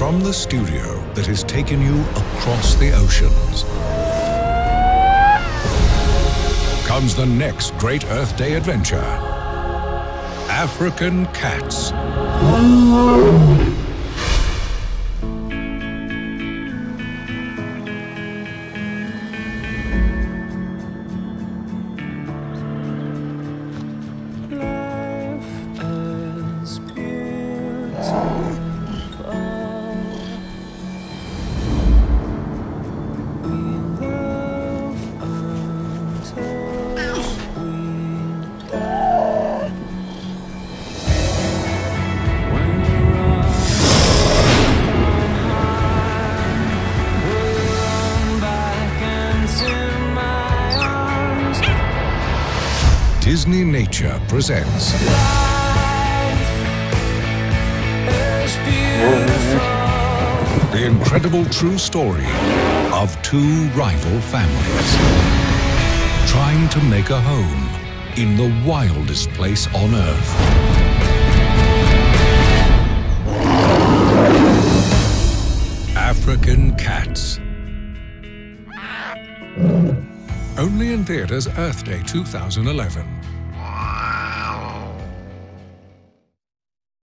From the studio that has taken you across the oceans comes the next great Earth Day adventure. African cats. Disney Nature presents the incredible true story of two rival families trying to make a home in the wildest place on Earth. African Cats. Only in theaters Earth Day 2011.